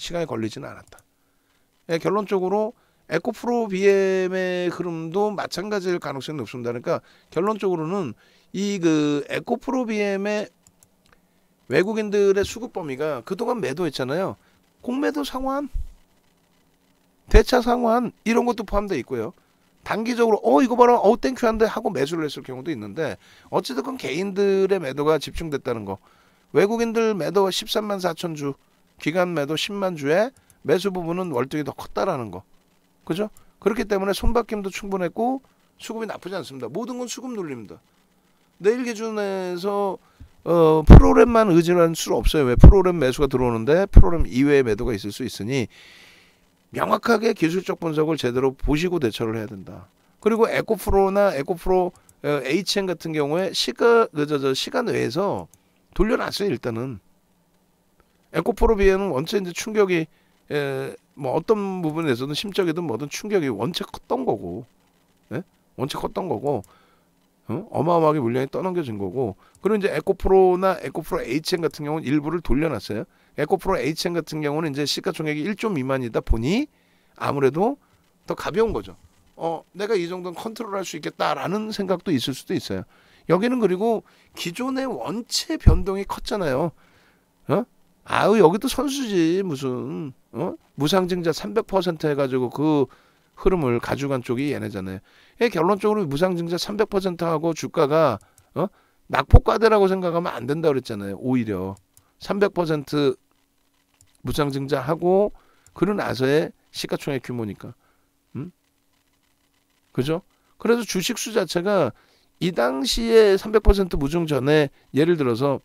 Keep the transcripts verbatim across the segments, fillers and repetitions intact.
시간이 걸리지는 않았다. 예, 결론적으로 에코프로 비엠의 흐름도 마찬가지일 가능성이 높습니다. 그러니까 결론적으로는 이 그 에코프로 비엠의 외국인들의 수급 범위가 그동안 매도했잖아요. 공매도 상환, 대차 상환 이런 것도 포함되어 있고요. 단기적으로 어 이거 봐라 어 땡큐한데 하고 매수를 했을 경우도 있는데 어찌됐건 개인들의 매도가 집중됐다는 거. 외국인들 매도 십삼만 사천 주, 기간 매도 십만 주에 매수 부분은 월등히 더 컸다라는 거. 그죠? 그렇기 때문에 손바뀜도 충분했고 수급이 나쁘지 않습니다. 모든 건 수급 눌립니다. 내일 기준에서 어, 프로그램만 의지할 수 없어요. 왜? 프로그램 매수가 들어오는데 프로그램 이외의 매도가 있을 수 있으니 명확하게 기술적 분석을 제대로 보시고 대처를 해야 된다. 그리고 에코프로나 에코프로 어, 에이치엔 같은 경우에 시가, 그, 저, 저, 시간 외에서 돌려놨어요. 일단은 에코프로 비에는 원체 이제 충격이 에, 뭐 어떤 부분에서는 심적이든 뭐든 충격이 원체 컸던 거고, 예? 원체 컸던 거고, 어? 어마어마하게 물량이 떠넘겨진 거고. 그리고 이제 에코프로나 에코프로 에이치엔 같은 경우는 일부를 돌려놨어요. 에코프로 에이치엔 같은 경우는 이제 시가총액이 일 조 미만이다 보니 아무래도 더 가벼운 거죠. 어, 내가 이 정도는 컨트롤할 수 있겠다라는 생각도 있을 수도 있어요. 여기는 그리고 기존의 원체 변동이 컸잖아요. 어? 아우 여기도 선수지 무슨 어? 무상증자 삼백 퍼센트 해가지고 그 흐름을 가져간 쪽이 얘네잖아요. 결론적으로 무상증자 삼백 퍼센트 하고 주가가 어? 낙폭과대라고 생각하면 안 된다 그랬잖아요. 오히려 삼백 퍼센트 무상증자하고 그러고 나서의 시가총액 규모니까. 음? 그죠? 그래서 주식수 자체가 이 당시에 삼백 퍼센트 무증 전에 예를 들어서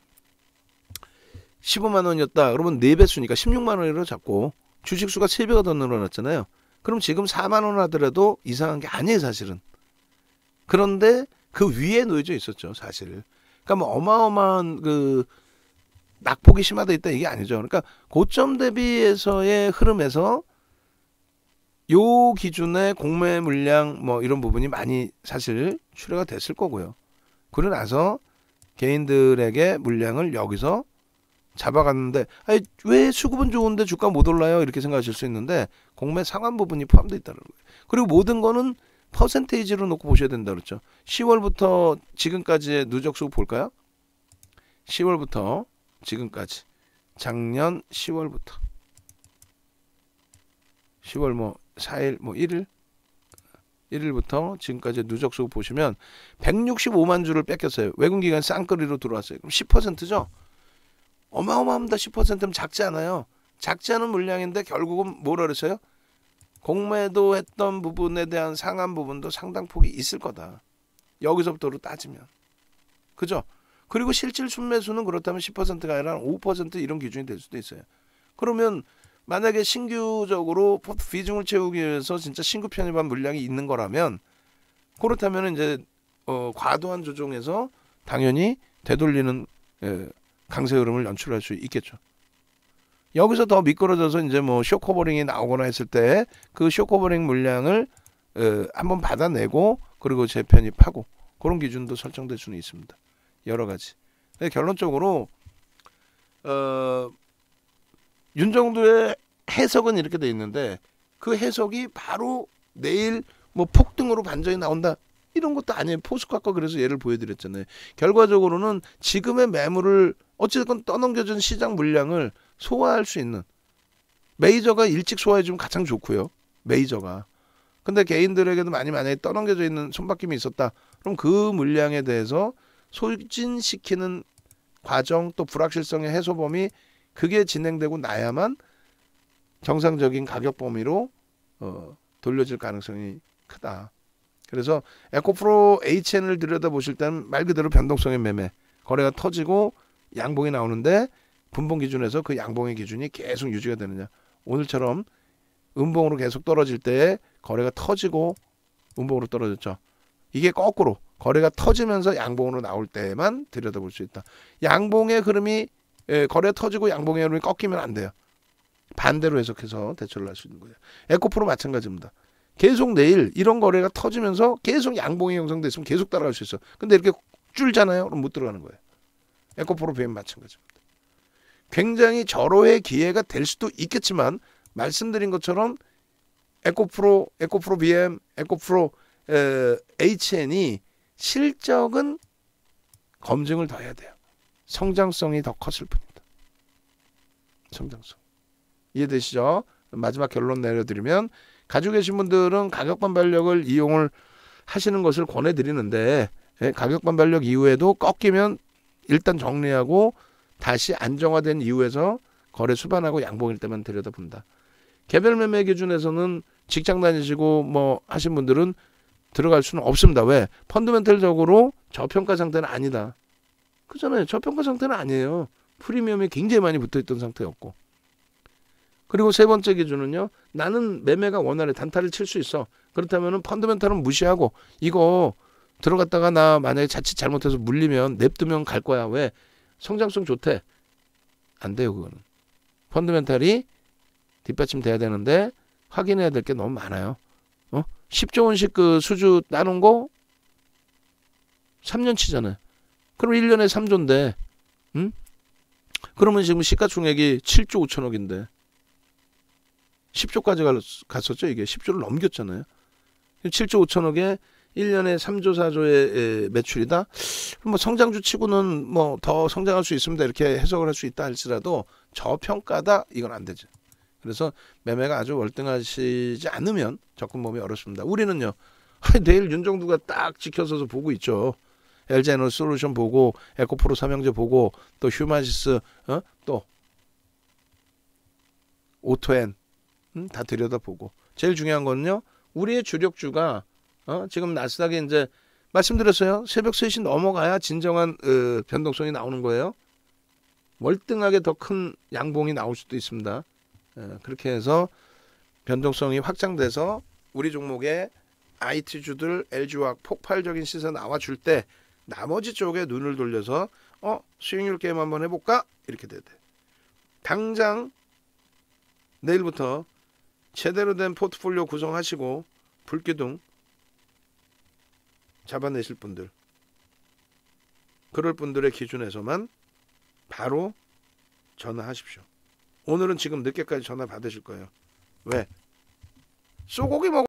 십오만 원이었다. 그러면 네 배수니까 십육만 원으로 잡고 주식수가 세 배가 더 늘어났잖아요. 그럼 지금 사만 원 하더라도 이상한 게 아니에요, 사실은. 그런데 그 위에 놓여져 있었죠, 사실. 그러니까 뭐 어마어마한 그 낙폭이 심화되어 있다 이게 아니죠. 그러니까 고점 대비해서의 흐름에서 요 기준의 공매 물량 뭐 이런 부분이 많이 사실 출회가 됐을 거고요. 그러고 나서 개인들에게 물량을 여기서 잡아갔는데 아니, 왜 수급은 좋은데 주가 못 올라요? 이렇게 생각하실 수 있는데 공매 상환 부분이 포함되어 있다는 거예요. 그리고 모든 거는 퍼센테이지로 놓고 보셔야 된다 그랬죠. 시월부터 지금까지의 누적 수급 볼까요? 시월부터 지금까지 작년 시월부터 시월 뭐 사 일 뭐 일 일 일 일부터 지금까지 누적 수급 보시면 백육십오만 주를 뺏겼어요. 외국 기관 쌍끌이로 들어왔어요. 그럼 십 퍼센트죠. 어마어마합니다. 십 퍼센트면 작지 않아요. 작지 않은 물량인데 결국은 뭐라 그랬어요? 공매도 했던 부분에 대한 상한 부분도 상당폭이 있을 거다. 여기서부터로 따지면. 그죠? 그리고 실질 순매수는 그렇다면 십 퍼센트가 아니라 오 퍼센트 이런 기준이 될 수도 있어요. 그러면 만약에 신규적으로 포트 비중을 채우기 위해서 진짜 신규 편입한 물량이 있는 거라면 그렇다면 이제 어, 과도한 조정에서 당연히 되돌리는 예, 강세 흐름을 연출할 수 있겠죠. 여기서 더 미끄러져서 이제 뭐 쇼커버링이 나오거나 했을 때 그 쇼커버링 물량을 어, 한번 받아내고 그리고 재편입하고 그런 기준도 설정될 수는 있습니다. 여러 가지. 결론적으로 어, 윤정도의 해석은 이렇게 돼 있는데 그 해석이 바로 내일 뭐 폭등으로 반전이 나온다 이런 것도 아니에요. 포스코아까 그래서 예를 보여드렸잖아요. 결과적으로는 지금의 매물을 어쨌든 떠넘겨준 시장 물량을 소화할 수 있는 메이저가 일찍 소화해주면 가장 좋고요. 메이저가. 근데 개인들에게도 많이 만약에 떠넘겨져 있는 손바뀜이 있었다. 그럼 그 물량에 대해서 소진시키는 과정 또 불확실성의 해소 범위 그게 진행되고 나야만 정상적인 가격 범위로 어, 돌려질 가능성이 크다. 그래서 에코프로 에이치엔을 들여다보실 때는 말 그대로 변동성의 매매 거래가 터지고 양봉이 나오는데 분봉 기준에서 그 양봉의 기준이 계속 유지가 되느냐. 오늘처럼 음봉으로 계속 떨어질 때 거래가 터지고 음봉으로 떨어졌죠. 이게 거꾸로 거래가 터지면서 양봉으로 나올 때만 들여다볼 수 있다. 양봉의 흐름이 예, 거래 터지고 양봉의 흐름이 꺾이면 안 돼요. 반대로 해석해서 대처를 할 수 있는 거예요. 에코프로 마찬가지입니다. 계속 내일 이런 거래가 터지면서 계속 양봉이 형성됐으면 계속 따라갈 수 있어. 근데 이렇게 줄잖아요. 그럼 못 들어가는 거예요. 에코프로 비엠 마찬가지입니다. 굉장히 절호의 기회가 될 수도 있겠지만 말씀드린 것처럼 에코프로, 에코프로 비엠, 에코프로 에, 에이치엔이 실적은 검증을 더 해야 돼요. 성장성이 더 컸을 뿐입니다. 성장성. 이해되시죠? 마지막 결론 내려드리면 가지고 계신 분들은 가격 반발력을 이용을 하시는 것을 권해드리는데 가격 반발력 이후에도 꺾이면 일단 정리하고 다시 안정화된 이후에서 거래 수반하고 양봉일 때만 들여다본다. 개별 매매 기준에서는 직장 다니시고 뭐 하신 분들은 들어갈 수는 없습니다. 왜? 펀더멘털적으로 저평가 상태는 아니다. 그잖아요. 저평가 상태는 아니에요. 프리미엄이 굉장히 많이 붙어있던 상태였고. 그리고 세 번째 기준은요. 나는 매매가 원활해. 단타를 칠 수 있어. 그렇다면 펀더멘털은 무시하고 이거 들어갔다가 나 만약에 자칫 잘못해서 물리면 냅두면 갈 거야. 왜? 성장성 좋대. 안 돼요. 그거는. 펀더멘털이 뒷받침돼야 되는데 확인해야 될 게 너무 많아요. 어? 십조 원씩 그 수주 따놓은 거 삼 년치잖아요. 그럼 일 년에 삼조인데 응? 그러면 지금 시가총액이 칠조 오천억인데 십조까지 갔었죠. 이게 십조를 넘겼잖아요. 칠조 오천억에 일 년에 삼조 사조의 매출이다. 뭐 성장주 치고는 뭐 더 성장할 수 있습니다. 이렇게 해석을 할 수 있다 할지라도 저평가다 이건 안 되죠. 그래서 매매가 아주 월등하시지 않으면 접근 범위 어렵습니다. 우리는요. 내일 윤정두가 딱 지켜서서 보고 있죠. 엘지에너솔루션 보고 에코프로 삼형제 보고 또 휴마시스 어? 또 오토엔 음? 다 들여다보고 제일 중요한 거는요. 우리의 주력주가 어? 지금 나스닥에 이제 말씀드렸어요. 새벽 세 시 넘어가야 진정한 어, 변동성이 나오는 거예요. 월등하게 더 큰 양봉이 나올 수도 있습니다. 에, 그렇게 해서 변동성이 확장돼서 우리 종목의 아이티주들 엘지화학 폭발적인 시세 나와줄 때 나머지 쪽에 눈을 돌려서 어 수익률 게임 한번 해볼까? 이렇게 돼야 돼. 당장 내일부터 제대로 된 포트폴리오 구성하시고 불기둥 잡아내실 분들 그럴 분들의 기준에서만 바로 전화하십시오. 오늘은 지금 늦게까지 전화 받으실 거예요. 왜? 소고기 먹